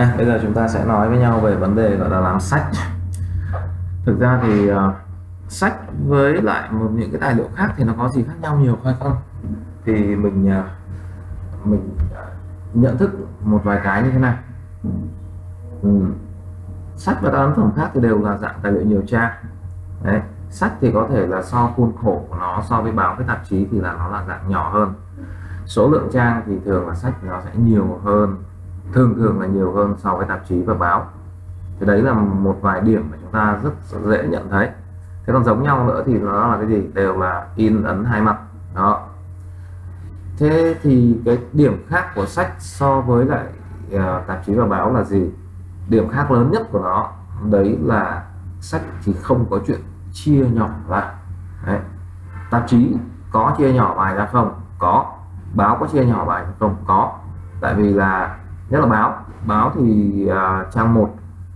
Đây, bây giờ chúng ta sẽ nói với nhau về vấn đề gọi là làm sách. Thực ra thì sách với lại những cái tài liệu khác thì nó có gì khác nhau nhiều hay không? Thì mình nhận thức một vài cái như thế này. Sách và các ấn phẩm khác thì đều là dạng tài liệu nhiều trang. Đấy, sách thì có thể là so khuôn khổ của nó so với báo với tạp chí thì là nó là dạng nhỏ hơn. Số lượng trang thì thường là sách nó sẽ nhiều hơn, thường là nhiều hơn so với tạp chí và báo. Thì đấy là một vài điểm mà chúng ta rất dễ nhận thấy. Thế còn giống nhau nữa thì nó là cái gì? Đều là in ấn hai mặt đó. Thế thì cái điểm khác của sách so với lại tạp chí và báo là gì? Điểm khác lớn nhất của nó đấy là sách thì không có chuyện chia nhỏ ra. Đấy. Tạp chí có chia nhỏ bài ra không? Có. Báo có chia nhỏ bài không? Có. Tại vì là nhất là báo thì trang 1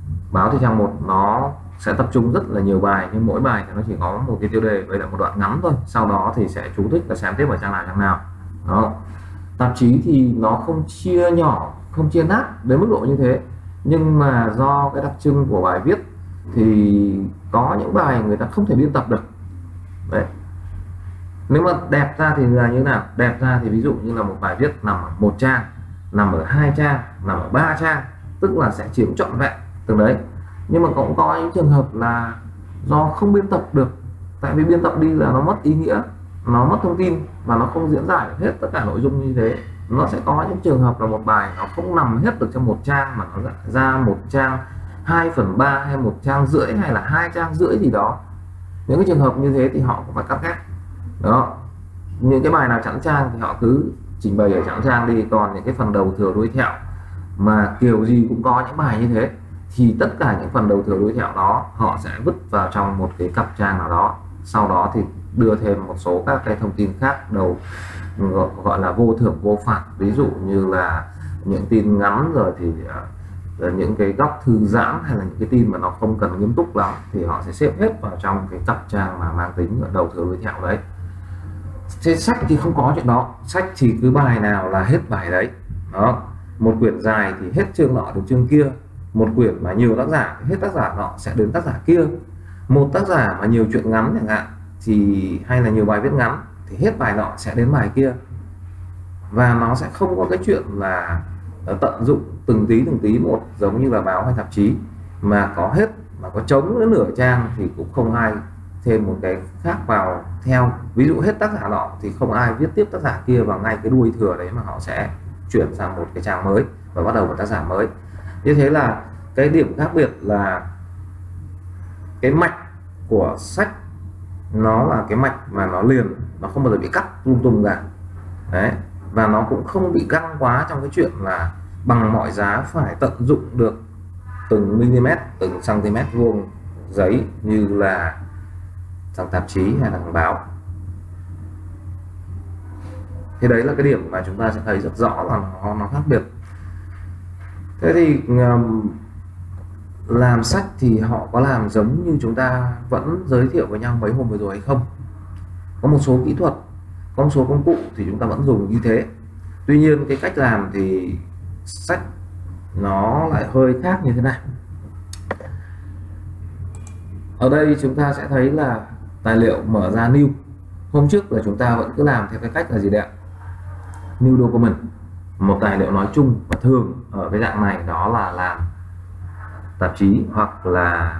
nó sẽ tập trung rất là nhiều bài, nhưng mỗi bài thì nó chỉ có một cái tiêu đề với lại một đoạn ngắn thôi, sau đó thì sẽ chú thích là xem tiếp ở trang nào đó. Tạp chí thì nó không chia nhỏ, không chia nát đến mức độ như thế, nhưng mà do cái đặc trưng của bài viết thì có những bài người ta không thể biên tập được. Đấy, nếu mà đẹp ra thì là như thế nào? Đẹp ra thì ví dụ như là một bài viết nằm ở 1 trang, nằm ở 2 trang, nằm ở 3 trang, tức là sẽ chiếm trọn vẹn từng đấy. Nhưng mà cũng có những trường hợp là do không biên tập được, tại vì biên tập đi là nó mất ý nghĩa, nó mất thông tin và nó không diễn giải được hết tất cả nội dung như thế. Nó sẽ có những trường hợp là một bài nó không nằm hết được trong 1 trang, mà nó ra 1 trang 2/3 hay 1 trang rưỡi hay là 2 trang rưỡi gì đó. Những cái trường hợp như thế thì họ cũng phải cắt ghép đó. Những cái bài nào chẵn trang thì họ cứ trình bày ở chẵn trang đi, còn những cái phần đầu thừa đuôi thẹo mà kiểu gì cũng có những bài như thế thì tất cả những phần đầu thừa đuôi thẹo đó họ sẽ vứt vào trong một cái cặp trang nào đó, sau đó thì đưa thêm một số các cái thông tin khác đầu gọi là vô thưởng vô phạt, ví dụ như là những tin ngắn, rồi thì những cái góc thư giãn hay là những cái tin mà nó không cần nghiêm túc lắm thì họ sẽ xếp hết vào trong cái cặp trang mà mang tính ở đầu thừa đuôi thẹo đấy. Trên sách thì không có chuyện đó, sách thì cứ bài nào là hết bài đấy đó. Một quyển dài thì hết chương nọ đến chương kia, một quyển mà nhiều tác giả thì hết tác giả nọ sẽ đến tác giả kia, một tác giả mà nhiều chuyện ngắn chẳng hạn thì hay là nhiều bài viết ngắn thì hết bài nọ sẽ đến bài kia, và nó sẽ không có cái chuyện là tận dụng từng tí một giống như là báo hay tạp chí, mà có hết, mà có trống đến nửa trang thì cũng không ai thêm một cái khác vào theo. Ví dụ hết tác giả nọ thì không ai viết tiếp tác giả kia vào ngay cái đuôi thừa đấy, mà họ sẽ chuyển sang một cái trang mới và bắt đầu một tác giả mới. Như thế là cái điểm khác biệt là cái mạch của sách nó là cái mạch mà nó liền, nó không bao giờ bị cắt lung tung cả đấy, và nó cũng không bị găng quá trong cái chuyện là bằng mọi giá phải tận dụng được từng mm, từng cm vuông giấy như là thằng tạp chí hay là thằng báo. Thì đấy là cái điểm mà chúng ta sẽ thấy rất rõ là nó khác biệt. Thế thì làm sách thì họ có làm giống như chúng ta vẫn giới thiệu với nhau mấy hôm vừa rồi hay không? Có một số kỹ thuật, có một số công cụ thì chúng ta vẫn dùng như thế. Tuy nhiên cái cách làm thì sách nó lại hơi khác như thế này. Ở đây chúng ta sẽ thấy là tài liệu mở ra new. Hôm trước là chúng ta vẫn cứ làm theo cái cách là gì đấy ạ? New document, một tài liệu nói chung, và thường ở cái dạng này đó là làm tạp chí hoặc là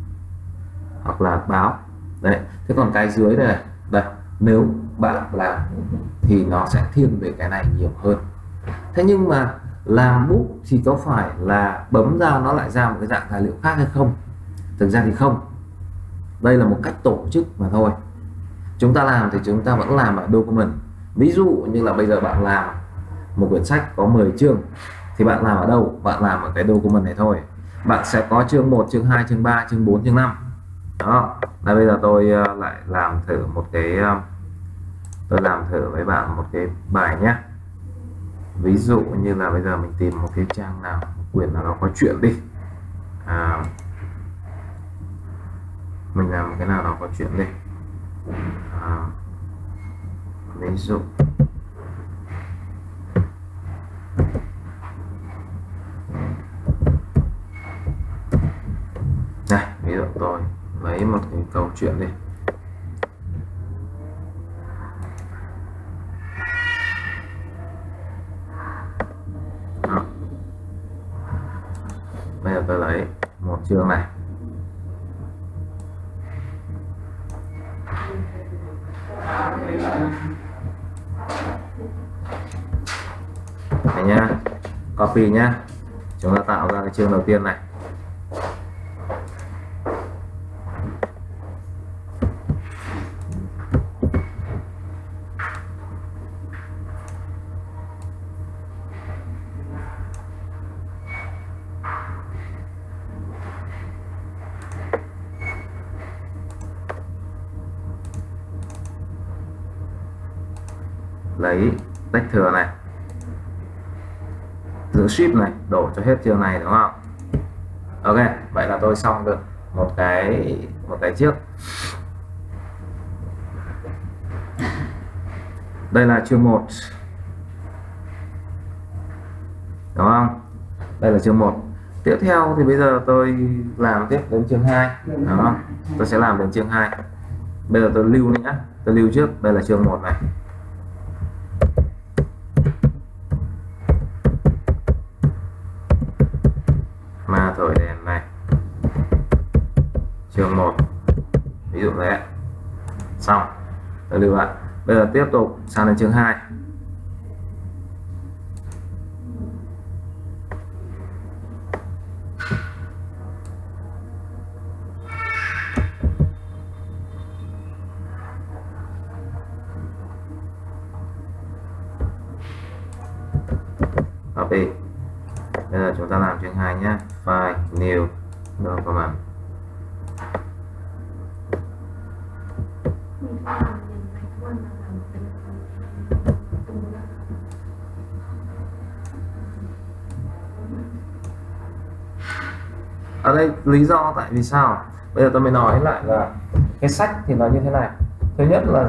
báo đấy. Thế còn cái dưới đây, nếu bạn làm thì nó sẽ thiên về cái này nhiều hơn. Thế nhưng mà làm book thì có phải là bấm ra nó lại ra một cái dạng tài liệu khác hay không? Thực ra thì không. Đây là một cách tổ chức mà thôi. Chúng ta làm thì chúng ta vẫn làm ở document. Ví dụ như là bây giờ bạn làm một quyển sách có 10 chương thì bạn làm ở đâu? Bạn làm ở cái document này thôi. Bạn sẽ có chương 1, chương 2, chương 3, chương 4, chương 5 đó. Là bây giờ tôi lại làm thử một cái tôi làm thử với bạn một cái bài nhé. Ví dụ như là bây giờ mình tìm một cái trang nào, một quyển nào đó có chuyện đi, mình làm một cái nào đó có chuyện đi, ví dụ lấy một cái câu chuyện đi. Đó. Bây giờ tôi lấy một chương này. Này nhá, copy nhá. Chúng ta tạo ra cái chương đầu tiên này. Lấy tách thừa này, giữ shift này, đổ cho hết chương này, đúng không? Ok, vậy là tôi xong được một cái trước. Đây là chương 1, đúng không? Đây là chương 1. Tiếp theo thì bây giờ tôi làm tiếp đến chương 2, đúng không? Tôi sẽ làm đến chương 2. Bây giờ tôi lưu nhé, tôi lưu trước. Đây là chương 1 này. Ma thổi đèn này, chương 1, ví dụ thế. Xong, tôi lưu lại. Bây giờ tiếp tục sang đến chương 2. Copy. Bây giờ chúng ta làm chương 2 nhé. File, new, document. Ở đây lý do tại vì sao? Bây giờ tôi mới nói lại là cái sách thì nó như thế này. Thứ nhất là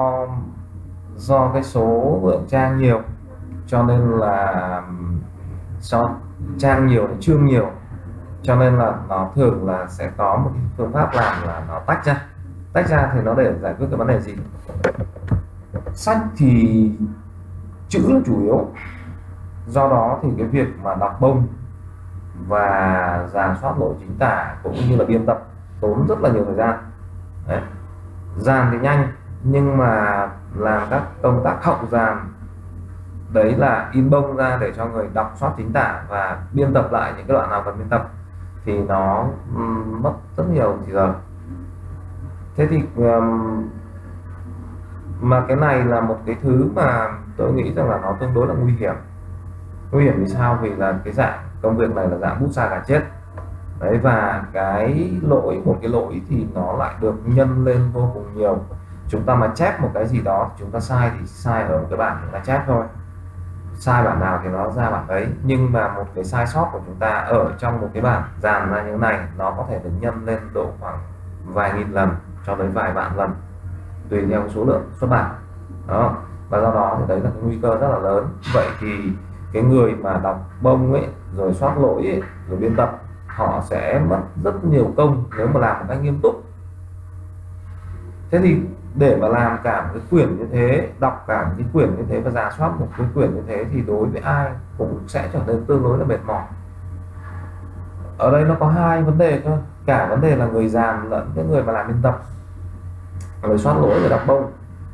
do cái số lượng trang nhiều, cho nên là trang nhiều thì chương nhiều, cho nên là nó thường là sẽ có một cái phương pháp làm là nó tách ra thì nó để giải quyết cái vấn đề gì. Sách thì chữ là chủ yếu, do đó thì cái việc mà đọc bông và rà soát lỗi chính tả cũng như là biên tập tốn rất là nhiều thời gian. Đấy. Dàn thì nhanh, nhưng mà làm các công tác hậu dàn, đấy là in bông ra để cho người đọc soát chính tả và biên tập lại những cái đoạn nào cần biên tập, thì nó mất rất nhiều thời giờ. Thế thì mà cái này là một cái thứ mà tôi nghĩ rằng là nó tương đối là nguy hiểm. Nguy hiểm vì sao? Vì là cái dạng công việc này là dạng bút sa gà chết đấy, và một cái lỗi thì nó lại được nhân lên vô cùng nhiều. Chúng ta mà chép một cái gì đó, chúng ta sai thì sai ở một cái bản chúng ta chép thôi, sai bản nào thì nó ra bản đấy. Nhưng mà một cái sai sót của chúng ta ở trong một cái bản dàn ra như thế này, nó có thể được nhân lên độ khoảng vài nghìn lần cho tới vài vạn lần, tùy theo số lượng xuất bản đó. Và do đó thì đấy là cái nguy cơ rất là lớn. Vậy thì cái người mà đọc bông ấy, rồi soát lỗi ấy, rồi biên tập, họ sẽ mất rất nhiều công nếu mà làm một cách nghiêm túc. Thế thì để mà làm cả một cái quyển như thế, đọc cả một cái quyển như thế và rà soát một cái quyển như thế, thì đối với ai cũng sẽ trở nên tương đối là mệt mỏi. Ở đây nó có hai vấn đề cơ, cả vấn đề là người dàn lẫn cái người mà làm biên tập, người soát lỗi, người đọc bông.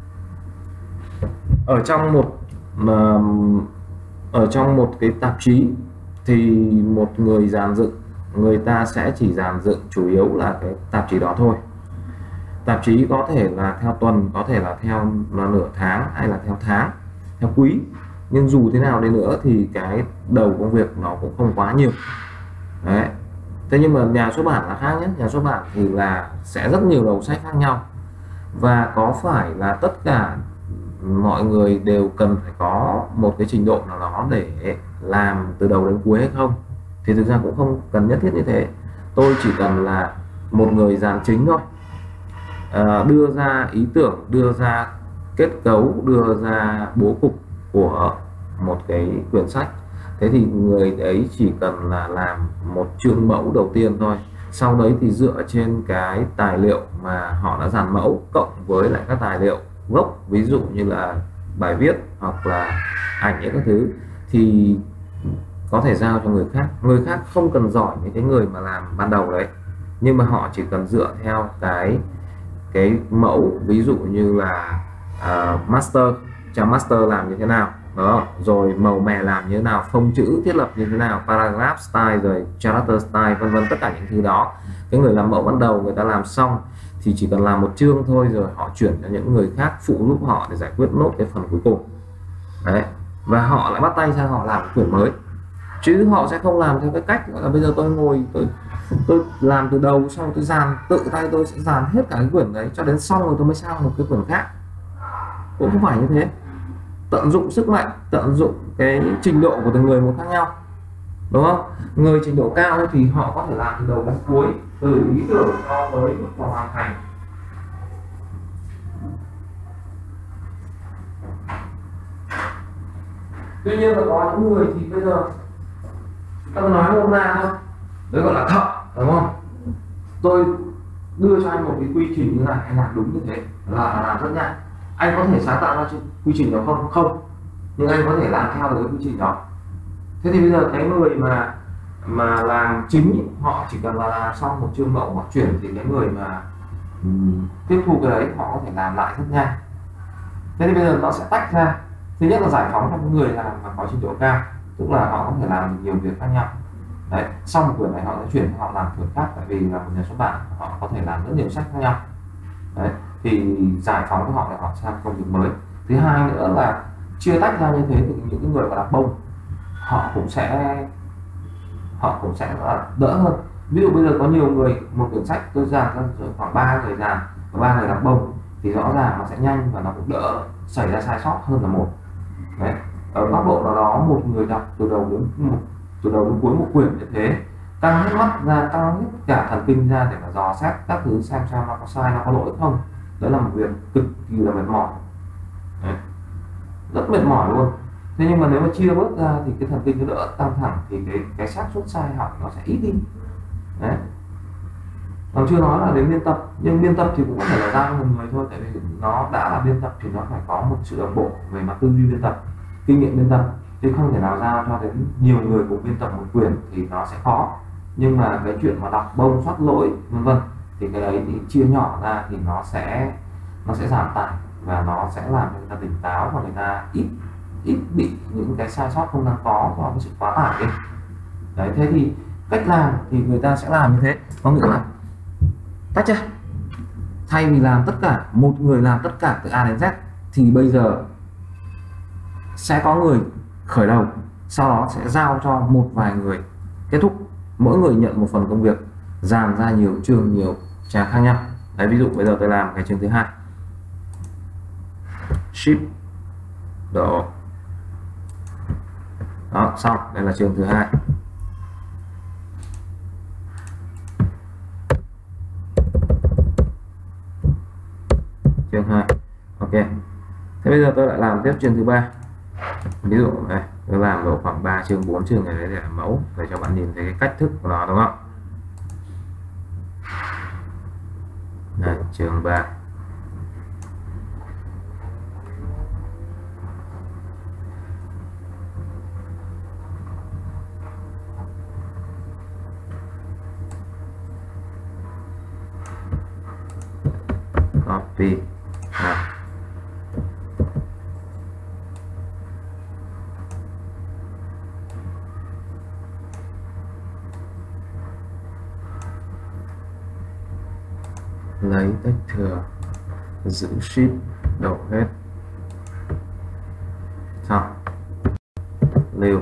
Ở trong một cái tạp chí thì một người dàn dựng, người ta sẽ chỉ dàn dựng chủ yếu là cái tạp chí đó thôi. Tạp chí có thể là theo tuần, có thể là theo nửa tháng, hay là theo tháng, theo quý. Nhưng dù thế nào đi nữa thì cái đầu công việc nó cũng không quá nhiều. Đấy. Thế nhưng mà nhà xuất bản là khác nhé. Nhà xuất bản thì là sẽ rất nhiều đầu sách khác nhau. Và có phải là tất cả mọi người đều cần phải có một cái trình độ nào đó để làm từ đầu đến cuối hay không? Thì thực ra cũng không cần nhất thiết như thế. Tôi chỉ cần là một người dàn chính thôi, đưa ra ý tưởng, đưa ra kết cấu, đưa ra bố cục của một cái quyển sách. Thế thì người ấy chỉ cần là làm một chương mẫu đầu tiên thôi, Sau đấy thì dựa trên cái tài liệu mà họ đã dàn mẫu cộng với lại các tài liệu gốc, ví dụ như là bài viết hoặc là ảnh những các thứ, thì có thể giao cho người khác. Người khác không cần giỏi những cái người mà làm ban đầu đấy, nhưng mà họ chỉ cần dựa theo cái mẫu, ví dụ như là master, trang master làm như thế nào đó, rồi màu mè làm như thế nào, phông chữ thiết lập như thế nào, paragraph style, rồi character style, vân vân, tất cả những thứ đó cái người làm mẫu ban đầu người ta làm xong thì chỉ cần làm một chương thôi, rồi họ chuyển cho những người khác phụ giúp họ để giải quyết nốt cái phần cuối cùng đấy, và họ lại bắt tay sang họ làm quyển mới, chứ họ sẽ không làm theo cái cách là bây giờ tôi ngồi tôi làm từ đầu, xong tôi dàn tự tay, tôi sẽ dàn hết cả cái quyển đấy cho đến xong rồi tôi mới sang một cái quyển khác. Cũng không phải như thế, tận dụng sức mạnh, tận dụng cái trình độ của từng người một khác nhau, đúng không? Người trình độ cao thì họ có thể làm từ đầu đến cuối, từ ý tưởng cho tới bước vào hoàn thành. Tuy nhiên là có những người thì bây giờ ta nói nôm na thôi, đấy gọi là thợ, đúng không? Tôi đưa cho anh một cái quy trình như này, anh làm đúng như thế là làm rất nhanh. Anh có thể sáng tạo ra quy trình đó không? Không, nhưng anh có thể làm theo được cái quy trình đó. Thế thì bây giờ cái người mà làm chính, họ chỉ cần là làm xong một chương mẫu, họ chuyển, thì cái người mà tiếp thu cái đấy họ có thể làm lại rất nhanh. Thế thì bây giờ nó sẽ tách ra, thứ nhất là giải phóng cho những người làm mà có trình độ cao, tức là họ có thể làm được nhiều việc khác nhau đấy. Sau một quyển này họ sẽ chuyển họ làm quyển khác, tại vì là một nhà xuất bản họ có thể làm rất nhiều sách khác nhau đấy, thì giải phóng cho họ để họ sang công việc mới. Thứ hai nữa là chia tách ra như thế thì những cái người mà làm bông họ cũng sẽ đỡ hơn. Ví dụ bây giờ có nhiều người, một quyển sách tôi dàn ra khoảng 3 người dàn và 3 người làm bông, thì rõ ràng nó sẽ nhanh và nó cũng đỡ xảy ra sai sót hơn là một đấy. Ở góc độ nào đó, một người đọc từ đầu đến cuối một quyển như thế, tăng hết mắt ra, tăng hết cả thần kinh ra để mà dò xét các thứ, xem nó có sai, nó có lỗi không, đó là một việc cực kỳ là mệt mỏi đấy. Rất mệt mỏi luôn. Thế nhưng mà nếu mà chia bớt ra thì cái thần kinh nó đỡ căng thẳng, thì cái xác suất sai học nó sẽ ít đi đấy. Còn chưa nói là đến biên tập, nhưng biên tập thì cũng có thể là giao cho một người thôi, tại vì nó đã là biên tập thì nó phải có một sự đồng bộ về mặt tư duy biên tập, kinh nghiệm biên tập, chứ không thể nào giao cho đến nhiều người cùng biên tập một quyển thì nó sẽ khó. Nhưng mà cái chuyện mà đọc bông, soát lỗi vân vân thì cái đấy thì chia nhỏ ra thì nó sẽ giảm tải, và nó sẽ làm cho người ta tỉnh táo, và người ta ít bị những cái sai sót không đáng có do cái sự quá tải ấy. Đấy, thế thì cách làm thì người ta sẽ làm như thế, có nghĩa là tách ra. Thay vì làm tất cả, một người làm tất cả từ A đến Z, thì bây giờ sẽ có người khởi đầu, sau đó sẽ giao cho một vài người kết thúc, mỗi người nhận một phần công việc, dàn ra nhiều chương, nhiều trang khác nhau. Đấy, ví dụ bây giờ tôi làm cái chương thứ hai, ship độ đó, xong, đây là chương thứ hai. Chương 2. Ok. Thế bây giờ tôi lại làm tiếp chương thứ ba. Ví dụ này, tôi làm độ khoảng 3 chương 4 chương này để làm mẫu, để cho bạn nhìn thấy cái cách thức của nó, đúng không? Đây, chương 3. Copy. Nào. Lấy tách thừa, giữ ship, đổ hết, xong, lưu.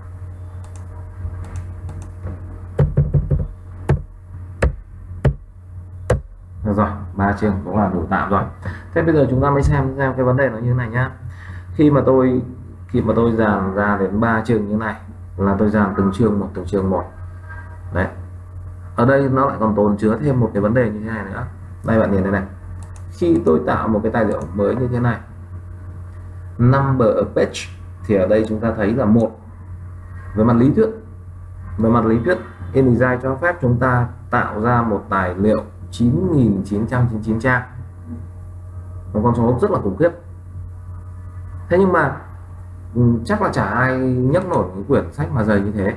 Được rồi, 3 chương cũng là đủ tạm rồi. Thế bây giờ chúng ta mới xem cái vấn đề nó như thế này nhá. Khi mà tôi dàn ra đến 3 chương như thế này là tôi dàn từng chương một. Đấy. Ở đây nó lại còn tồn chứa thêm một cái vấn đề như thế này nữa. Đây bạn nhìn đây này. Khi tôi tạo một cái tài liệu mới như thế này, number of page, thì ở đây chúng ta thấy là 1. Về mặt lý thuyết InDesign cho phép chúng ta tạo ra một tài liệu 9.999 trang, một con số rất là khủng khiếp. Thế nhưng mà chắc là chả ai nhấc nổi cái quyển sách mà dày như thế.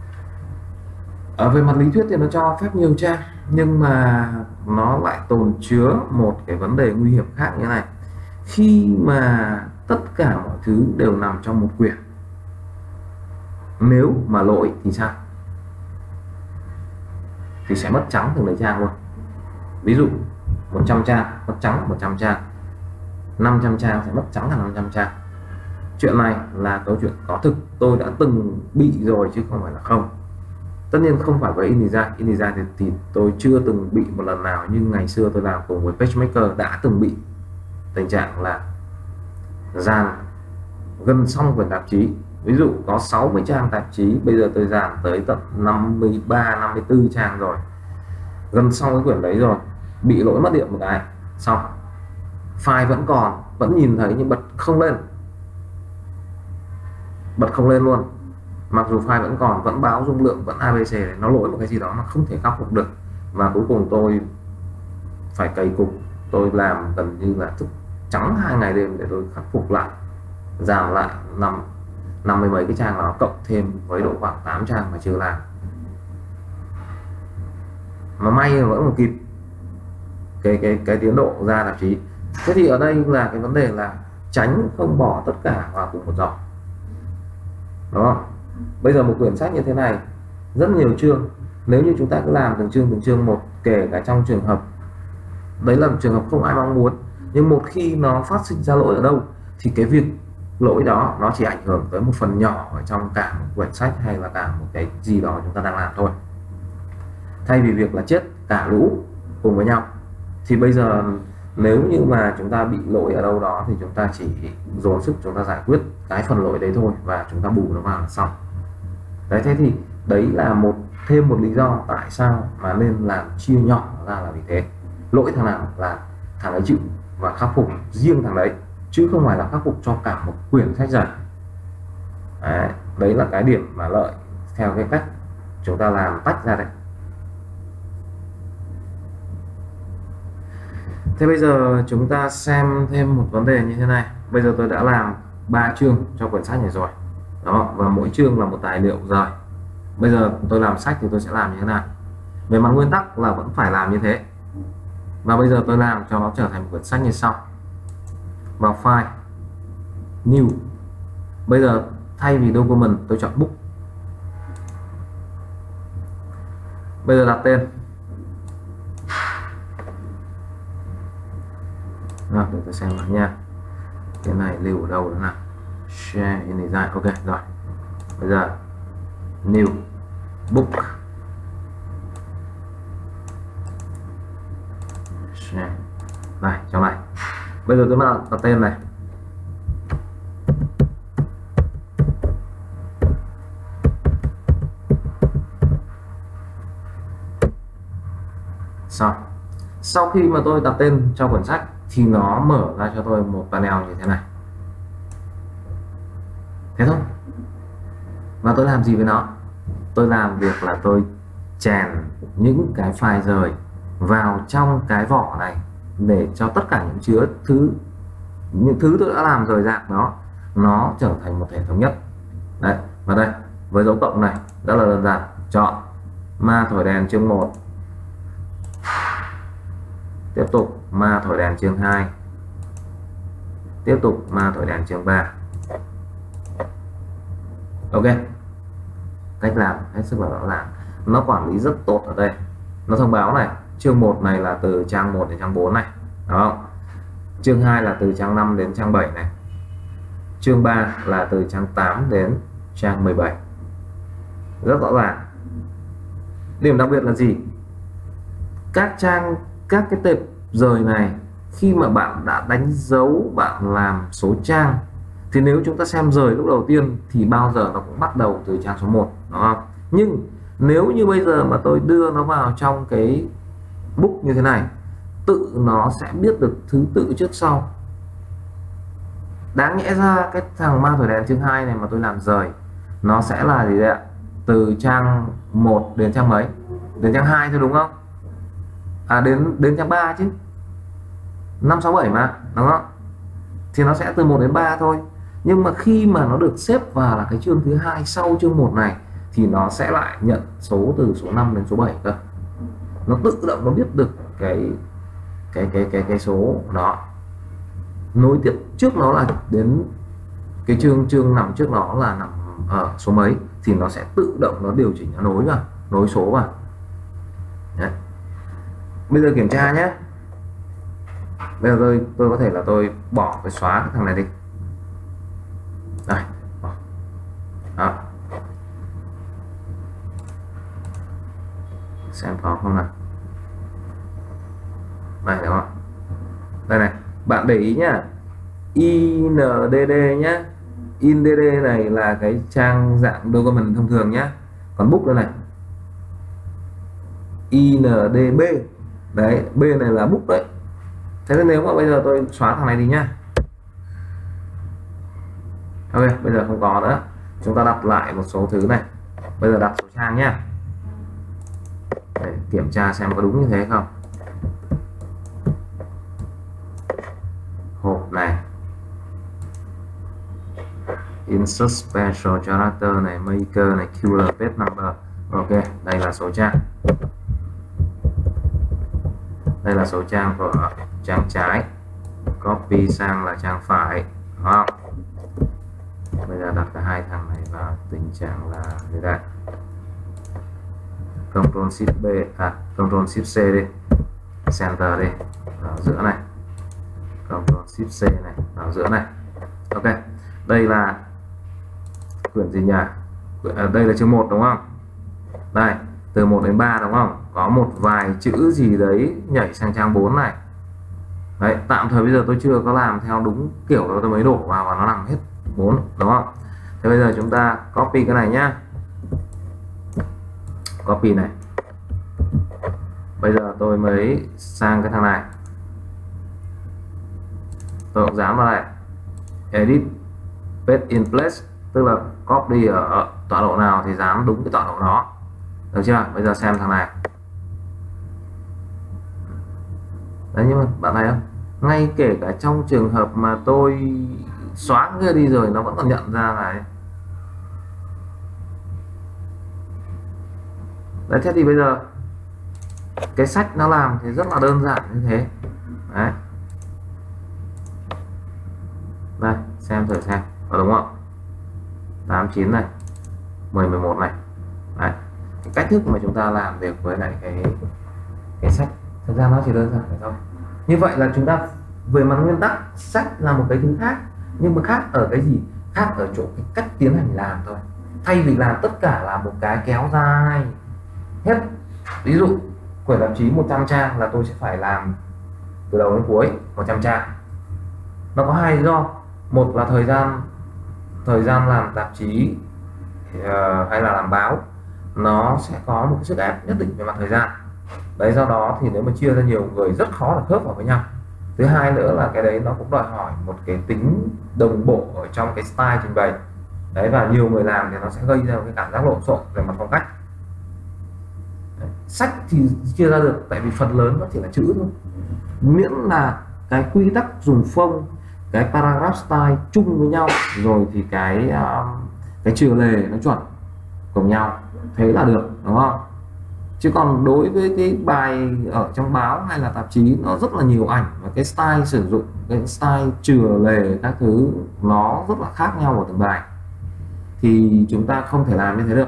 Ở về mặt lý thuyết thì nó cho phép nhiều trang, nhưng mà nó lại tồn chứa một cái vấn đề nguy hiểm khác như thế này. Khi mà tất cả mọi thứ đều nằm trong một quyển, nếu mà lỗi thì sao? Thì sẽ mất trắng từng đấy trang luôn. Ví dụ 100 trang mất trắng 100 trang, 500 trang sẽ mất trắng là 500 trang. Chuyện này là câu chuyện có thực, tôi đã từng bị rồi chứ không phải là không. Tất nhiên không phải với InDesign thì tôi chưa từng bị một lần nào, nhưng ngày xưa tôi làm cùng với PageMaker đã từng bị tình trạng là dàn gần xong quyển tạp chí. Ví dụ có 60 trang tạp chí, bây giờ tôi dàn tới tận 53, 54 trang rồi, gần xong cái quyển đấy rồi, bị lỗi mất điện một cái, xong file vẫn còn, vẫn nhìn thấy nhưng bật không lên luôn. Mặc dù file vẫn còn, vẫn báo dung lượng, vẫn ABC, nó lỗi một cái gì đó mà không thể khắc phục được. Và cuối cùng tôi phải cày cục, tôi làm gần như là thức trắng 2 ngày đêm để tôi khắc phục lại, giảm lại 50 mấy cái trang đó, cộng thêm với độ khoảng 8 trang mà chưa làm. Mà may vẫn còn kịp cái tiến độ ra tạp chí. Thế thì ở đây là cái vấn đề là tránh không bỏ tất cả vào cùng một giỏ. Đó. Bây giờ một quyển sách như thế này rất nhiều chương, nếu như chúng ta cứ làm từng chương một, kể cả trong trường hợp đấy là trường hợp không ai mong muốn, nhưng một khi nó phát sinh ra lỗi ở đâu thì cái việc lỗi đó nó chỉ ảnh hưởng tới một phần nhỏ ở trong cả một quyển sách hay là cả một cái gì đó chúng ta đang làm thôi, thay vì việc là chết cả lũ cùng với nhau. Thì bây giờ nếu như mà chúng ta bị lỗi ở đâu đó thì chúng ta chỉ dồn sức chúng ta giải quyết cái phần lỗi đấy thôi, và chúng ta bù nó vào là xong. Đấy, thế thì đấy là thêm một lý do tại sao mà nên làm chia nhỏ ra, là vì thế lỗi thằng nào là thằng ấy chịu và khắc phục riêng thằng đấy, chứ không phải là khắc phục cho cả một quyển sách dày. Đấy là cái điểm mà lợi theo cái cách chúng ta làm tách ra đấy. Thế bây giờ chúng ta xem thêm một vấn đề như thế này. Bây giờ tôi đã làm 3 chương cho quyển sách này rồi đó, và mỗi chương là một tài liệu rồi. Bây giờ tôi làm sách thì tôi sẽ làm như thế nào? Về mặt nguyên tắc là vẫn phải làm như thế, và bây giờ tôi làm cho nó trở thành một quyển sách như sau. Vào file, new, bây giờ thay vì document tôi chọn book. Bây giờ đặt tên. Nào, để tôi xem lại nha. Cái này lưu ở đâu nữa nào? Share in design. Ok rồi. Bây giờ new book. Share. Này, trong này. Bây giờ tôi bắt đầu đặt tên này. Xong. Sau khi mà tôi đặt tên cho quyển sách thì nó mở ra cho tôi một panel như thế này. Thế thôi. Và tôi làm gì với nó? Tôi làm việc là tôi chèn những cái file rời vào trong cái vỏ này để cho tất cả những thứ tôi đã làm rời rạc đó nó trở thành một thể thống nhất. Đấy, và đây với dấu cộng này rất là đơn giản, chọn ma thổi đèn chương 1, tiếp tục ma thổi đèn chương 2, tiếp tục ma thổi đèn chương 3. Ok, cách làm hết sức là rõ ràng, nó quản lý rất tốt. Ở đây nó thông báo này, chương 1 này là từ trang 1 đến trang 4 này, đó. Chương 2 là từ trang 5 đến trang 7 này, chương 3 là từ trang 8 đến trang 17, rất rõ ràng. Điểm đặc biệt là gì? Các cái tệp rời này, khi mà bạn đã đánh dấu, bạn làm số trang, thì nếu chúng ta xem rời lúc đầu tiên thì bao giờ nó cũng bắt đầu từ trang số 1, đúng không? Nhưng nếu như bây giờ mà tôi đưa nó vào trong cái book như thế này, tự nó sẽ biết được thứ tự trước sau. Đáng nhẽ ra cái thằng ma thổi đèn chương 2 này mà tôi làm rời, nó sẽ là gì đấy ạ? Từ trang 1 đến trang mấy? đến trang 2 thôi đúng không? À đến trang 3 chứ, 5 6 7 mà đúng không? Thì nó sẽ từ 1 đến 3 thôi. Nhưng mà khi mà nó được xếp vào là cái chương thứ hai sau chương 1 này thì nó sẽ lại nhận số từ số 5 đến số 7 cơ. Nó tự động nó biết được cái số của nó. Nối tiếp trước nó là đến cái chương nằm trước nó là nằm ở số mấy thì nó sẽ tự động nó điều chỉnh, nó nối số vào. Đấy. Bây giờ kiểm tra nhé. Bây giờ tôi có thể là tôi bỏ cái xóa cái thằng này đi. Đây. Đó. Xem có không nào. Đây đúng không? Đây này, bạn để ý nhá. INDD nhá. INDD này là cái trang dạng document thông thường nhá. Còn book đây này. INDB. Đấy, B này là book đấy. Thế nên nếu mà bây giờ tôi xóa thằng này đi nhá. Ok, bây giờ không có nữa. Chúng ta đặt lại một số thứ này. Bây giờ đặt số trang nhá. Để kiểm tra xem có đúng như thế không. Hộp này, insert special character này, maker này, QR page number. Ok, đây là số trang. Đây là số trang của trang trái. Copy sang là trang phải. Đúng không? Bây giờ đặt cả hai thằng này vào tình trạng là như đây. Ctrl Shift B, Ctrl Shift C đi, center đi, vào giữa này, Ctrl Shift C này, vào giữa này. Ok, đây là quyển gì nhỉ? Đây là chương 1 đúng không? Đây, từ 1 đến 3 đúng không? Có một vài chữ gì đấy nhảy sang trang 4 này. Đấy, tạm thời bây giờ tôi chưa có làm theo đúng kiểu đó, tôi mới đổ vào và nó nằm hết 4 đúng không? Thế bây giờ chúng ta copy cái này nhá. Copy này. Bây giờ tôi mới sang cái thằng này. Tôi cũng dán vào này. Edit paste in place, tức là copy ở tọa độ nào thì dán đúng cái tọa độ đó. Được chưa? Bây giờ xem thằng này. Đấy, nhưng mà bạn thấy không? Ngay kể cả trong trường hợp mà tôi xóa cái đi rồi nó vẫn còn nhận ra này. Đấy, thế thì bây giờ cái sách nó làm thì rất là đơn giản như thế. Đấy. Đây, xem thử xem có đúng không? 8 9 này, 10 11 này. Đấy. Cái cách thức mà chúng ta làm việc với lại cái sách thực ra nó chỉ đơn giản vậy thôi. Như vậy là chúng ta về mặt nguyên tắc sách là một cái thứ khác, nhưng mà khác ở cái gì? Khác ở chỗ cái cách tiến hành làm thôi. Thay vì làm tất cả là một cái kéo dài hết, ví dụ quyển tạp chí 100 trang là tôi sẽ phải làm từ đầu đến cuối 100 trang. Nó có hai lý do. Một là thời gian làm tạp chí hay là làm báo nó sẽ có một cái sức ép nhất định về mặt thời gian. Đấy, do đó thì nếu mà chia ra nhiều người rất khó là khớp vào với nhau. Thứ hai nữa là cái đấy nó cũng đòi hỏi một cái tính đồng bộ ở trong cái style trình bày. Đấy, và nhiều người làm thì nó sẽ gây ra một cái cảm giác lộn xộn về mặt phong cách. Đấy, sách thì chia ra được tại vì phần lớn nó chỉ là chữ thôi. Miễn là cái quy tắc dùng phông, cái paragraph style chung với nhau, rồi thì cái chừa lề nó chuẩn cùng nhau, thế là được, đúng không? Chứ còn đối với cái bài ở trong báo hay là tạp chí nó rất là nhiều ảnh và cái style sử dụng, cái style chừa lề các thứ nó rất là khác nhau ở từng bài, thì chúng ta không thể làm như thế được.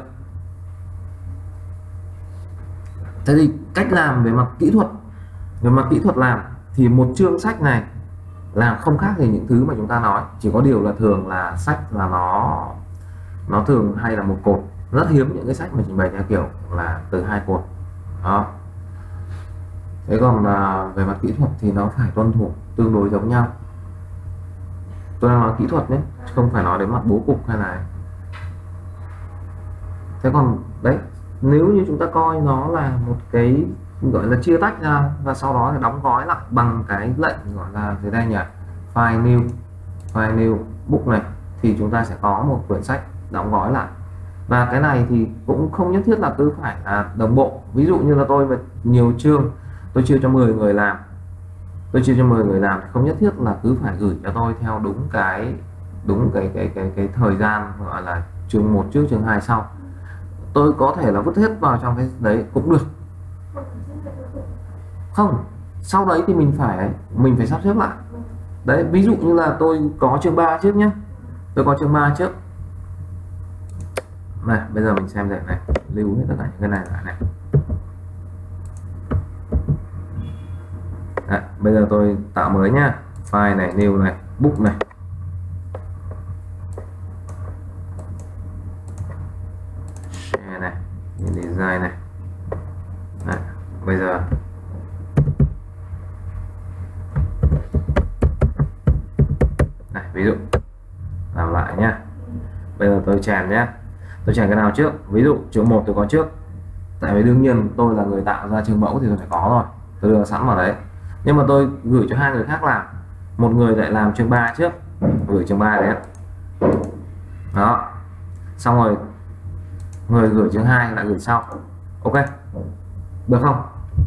Thế thì cách làm về mặt kỹ thuật làm thì một chương sách này làm không khác gì những thứ mà chúng ta nói, chỉ có điều là thường là sách là nó thường hay là một cột, rất hiếm những cái sách mà trình bày theo kiểu là từ 2 cột đó. Thế còn về mặt kỹ thuật thì nó phải tuân thủ tương đối giống nhau. Tôi đang nói kỹ thuật nhé, không phải nói đến mặt bố cục hay là. Thế còn đấy, nếu như chúng ta coi nó là một cái gọi là chia tách ra và sau đó thì đóng gói lại bằng cái lệnh gọi là dưới đây nhỉ, file new book này, thì chúng ta sẽ có một quyển sách đóng gói lại Và cái này thì cũng không nhất thiết là cứ phải là đồng bộ. Ví dụ như là tôi mà nhiều chương, tôi chia cho 10 người làm, tôi chia cho 10 người làm thì không nhất thiết là cứ phải gửi cho tôi theo đúng cái thời gian gọi là chương 1 trước chương 2 sau. Tôi có thể là vứt hết vào trong cái đấy cũng được. Không, sau đấy thì mình phải sắp xếp lại. Đấy, ví dụ như là tôi có chương 3 trước nhé. Tôi có chương 3 trước. Này, bây giờ mình xem để này, lưu hết tất cả những cái này lại này. Đấy, bây giờ tôi tạo mới nhá. File này, new này, book này. Share này, design này. Đấy, bây giờ này, ví dụ làm lại nhá. Bây giờ tôi chèn nhé. Tôi chèn cái nào trước? Ví dụ chương 1 tôi có trước. Tại vì đương nhiên tôi là người tạo ra chương mẫu thì tôi phải có rồi. Tôi đưa sẵn vào đấy. Nhưng mà tôi gửi cho 2 người khác làm. Một người lại làm chương 3 trước, gửi chương 3 đấy. Đó. Xong rồi người gửi chương 2 lại gửi sau. Ok. Được không?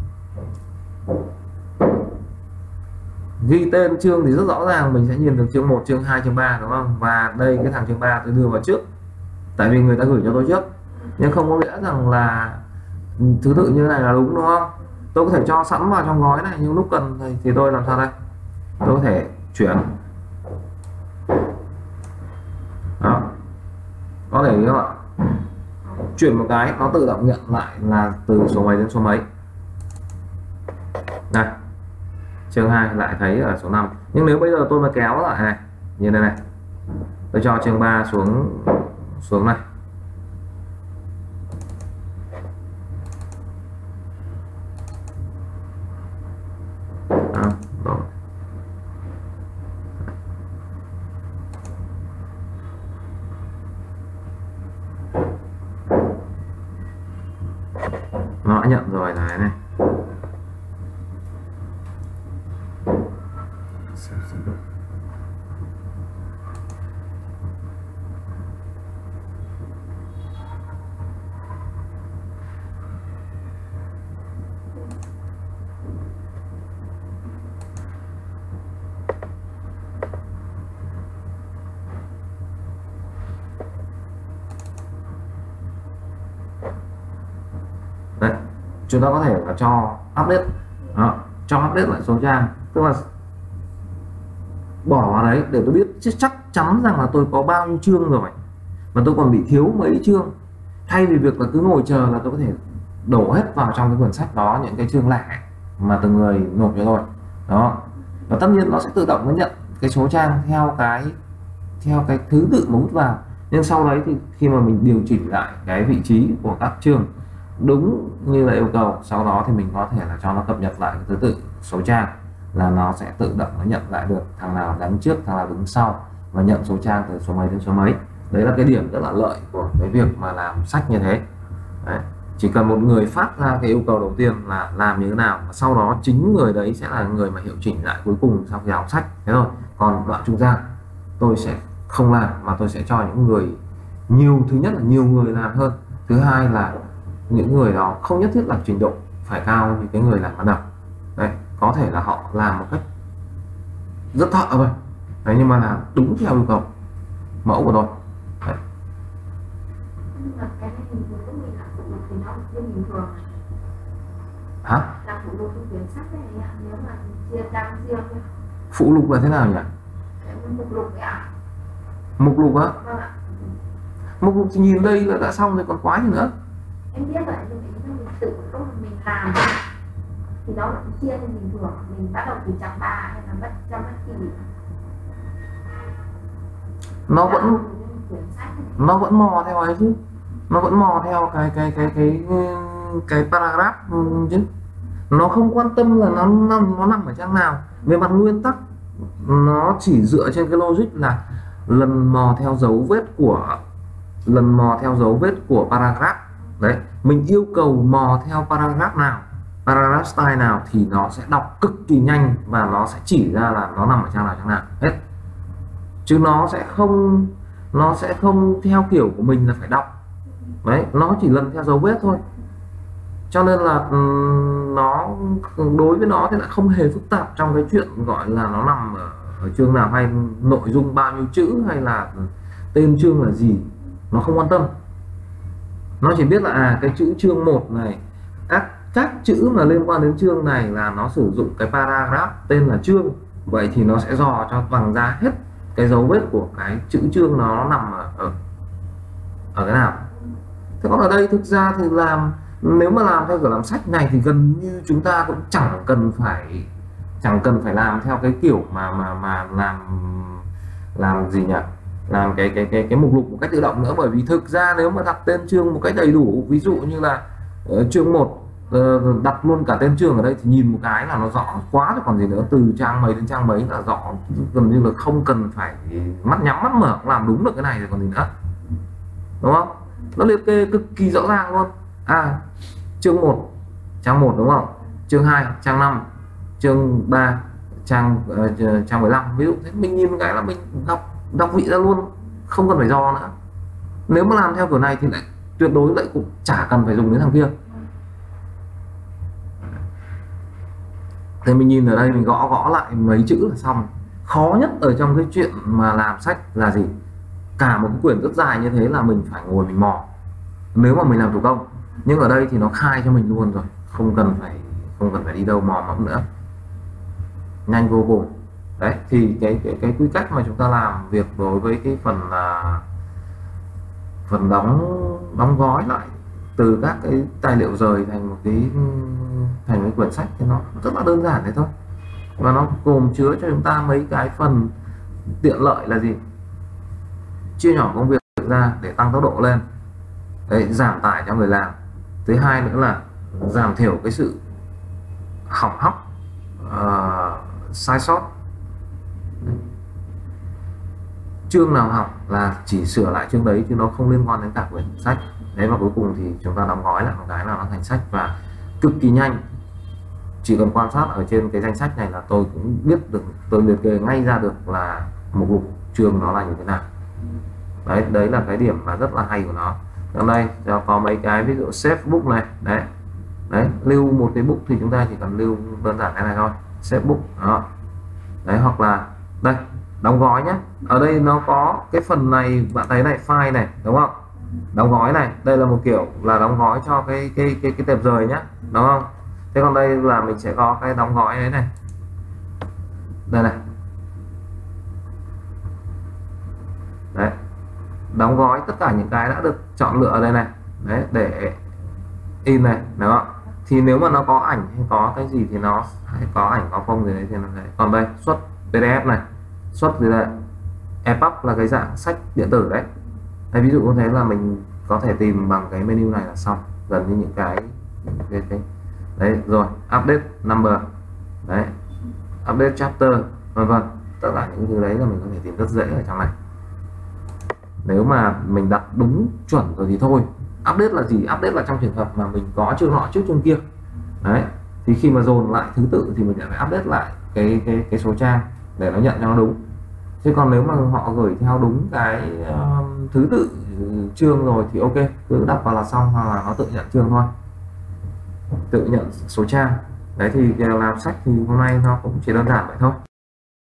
Ghi tên chương thì rất rõ ràng, mình sẽ nhìn được chương 1, chương 2, chương 3 đúng không? Và đây cái thằng chương 3 tôi đưa vào trước. Tại vì người ta gửi cho tôi trước. Nhưng không có nghĩa rằng là thứ tự như thế này là đúng không? Tôi có thể cho sẵn vào trong gói này, nhưng lúc cần thì tôi làm sao đây? Tôi có thể chuyển. Đó. Có thể không ạ? Chuyển một cái nó tự động nhận lại là từ số mấy đến số mấy. Đây. Chương 2 lại thấy ở số 5. Nhưng nếu bây giờ tôi mà kéo lại này, như đây này. Tôi cho chương 3 xuống này. Đó, rồi. Nó đã nhận rồi đấy này. Đấy, chúng ta có thể là cho update. Đó, cho update lại số trang, tức là bỏ vào đấy để tôi biết chắc chắn rằng là tôi có bao nhiêu chương rồi mà tôi còn bị thiếu mấy chương, thay vì việc là cứ ngồi chờ là tôi có thể đổ hết vào trong cái quyển sách đó những cái chương lẻ mà từng người nộp cho tôi. Đó, và tất nhiên nó sẽ tự động nó nhận cái số trang theo cái thứ tự mà hút vào. Nhưng sau đấy thì khi mà mình điều chỉnh lại cái vị trí của các chương đúng như là yêu cầu, sau đó thì mình có thể là cho nó cập nhật lại cái thứ tự số trang, là nó sẽ tự động nó nhận lại được thằng nào đánh trước, thằng nào đứng sau, và nhận số trang từ số mấy đến số mấy. Đấy là cái điểm rất là lợi của cái việc mà làm sách như thế. Đấy. Chỉ cần một người phát ra cái yêu cầu đầu tiên là làm như thế nào, và sau đó chính người đấy sẽ là người mà hiệu chỉnh lại cuối cùng sau khi học sách. Thế thôi. Còn đoạn trung gian tôi sẽ không làm, mà tôi sẽ cho những người thứ nhất là nhiều người làm hơn, thứ hai là những người đó không nhất thiết là trình độ phải cao như cái người làm ban đầu. Đấy, có thể là họ làm một cách rất thợ thôi. Đấy, nhưng mà làm đúng theo yêu cầu mẫu của tôi. Đấy. Hả? Phụ lục là thế nào nhỉ? Mục lục á? Mục lục thì nhìn đây là đã xong rồi còn quái gì nữa. Em biết vậy, nhưng mình tự lúc mình làm thì nó vẫn chia như bình thường, mình bắt đầu từ 130 hay là mất 100 kỳ. Nó vẫn mò theo ấy chứ, nó vẫn mò theo cái paragraph chứ. Nó không quan tâm là nó nằm ở trang nào. Về mặt nguyên tắc nó chỉ dựa trên cái logic là lần mò theo dấu vết của paragraph. Đấy, mình yêu cầu mò theo paragraph nào, paragraph style nào thì nó sẽ đọc cực kỳ nhanh và nó sẽ chỉ ra là nó nằm ở trang nào hết. Chứ nó sẽ không theo kiểu của mình là phải đọc Đấy, nó chỉ lần theo dấu vết thôi, cho nên là nó đối với nó thì lại không hề phức tạp trong cái chuyện gọi là nó nằm ở chương nào, hay nội dung bao nhiêu chữ, hay là tên chương là gì, nó không quan tâm. Nó chỉ biết là cái chữ chương 1 này, các chữ mà liên quan đến chương này là nó sử dụng cái paragraph tên là chương, vậy thì nó sẽ dò cho bằng ra hết cái dấu vết của cái chữ chương nó nằm ở cái nào. Thế còn ở đây thực ra thì nếu mà làm theo kiểu làm sách này thì gần như chúng ta cũng chẳng cần phải làm theo cái kiểu mà làm gì nhỉ, làm cái mục lục một cách tự động nữa. Bởi vì thực ra nếu mà đặt tên chương một cách đầy đủ, ví dụ như là chương 1 đặt luôn cả tên chương ở đây thì nhìn một cái là nó rõ quá rồi còn gì nữa, từ trang mấy đến trang mấy là rõ, gần như là không cần phải mắt nhắm mắt mở cũng làm đúng được cái này rồi còn gì nữa, đúng không? Nó liệt kê cực kỳ rõ ràng luôn. Chương 1 trang 1 đúng không, chương 2 trang 5, chương 3 trang 15, ví dụ thế. Mình nhìn cái là mình đọc vị ra luôn, không cần phải do nữa. Nếu mà làm theo kiểu này thì lại tuyệt đối lại cũng chả cần phải dùng đến thằng kia. Thì mình nhìn ở đây mình gõ lại mấy chữ là xong. Khó nhất ở trong cái chuyện mà làm sách là gì? Cả một cái quyển rất dài như thế là mình phải ngồi mình mò nếu mà mình làm thủ công. Nhưng ở đây thì nó khai cho mình luôn rồi, không cần phải đi đâu mò mẫm nữa, nhanh vô cùng. Đấy thì cái quy cách mà chúng ta làm việc đối với cái phần đóng gói lại từ các cái tài liệu rời thành cái quyển sách thì nó rất là đơn giản thế thôi, và nó gồm chứa cho chúng ta mấy cái phần tiện lợi là gì? Chia nhỏ công việc ra để tăng tốc độ lên, đấy, giảm tải cho người làm. Thứ hai nữa là giảm thiểu cái sự hỏng sai sót. Chương nào học là chỉ sửa lại chương đấy chứ nó không liên quan đến cả quyển sách. Đấy, và cuối cùng thì chúng ta đóng gói lại một cái là nó thành sách và cực kỳ nhanh. Chỉ cần quan sát ở trên cái danh sách này là tôi cũng biết được, tôi liệt kê ngay ra được là mục lục chương nó là như thế nào. Đấy là cái điểm mà rất là hay của nó. Ở đây có mấy cái ví dụ save book này, đấy lưu một cái book thì chúng ta chỉ cần lưu đơn giản cái này thôi, save book đó. Đấy, hoặc là đây đóng gói nhé. Ở đây nó có cái phần này, bạn thấy này, file này đúng không? Đóng gói này, đây là một kiểu là đóng gói cho cái tệp rời nhé, đúng không? Thế còn đây là mình sẽ có cái đóng gói đấy này, đây này, đấy, đóng gói tất cả những cái đã được chọn lựa ở đây này, đấy, để in này, đúng không? Thì nếu mà nó có ảnh hay có cái gì thì nó có ảnh có phông gì đấy thì nó thấy. Còn đây xuất PDF này, xuất gì đây, EPUB là cái dạng sách điện tử đấy. Đây, ví dụ như thế là mình có thể tìm bằng cái menu này là xong, gần như những cái đấy. Rồi update number, đấy, update chapter, vân vân, tất cả những thứ đấy là mình có thể tìm rất dễ ở trong này. Nếu mà mình đặt đúng chuẩn rồi thì thôi. Update là gì? Update là trong trường hợp mà mình có chương nọ trước chương kia, đấy, thì khi mà dồn lại thứ tự thì mình phải update lại cái số trang để nó nhận cho nó đúng. Chứ còn nếu mà họ gửi theo đúng cái thứ tự chương rồi thì ok, cứ đặt vào là xong, hoặc là nó tự nhận chương thôi, tự nhận số trang. Đấy thì làm sách thì hôm nay nó cũng chỉ đơn giản vậy thôi.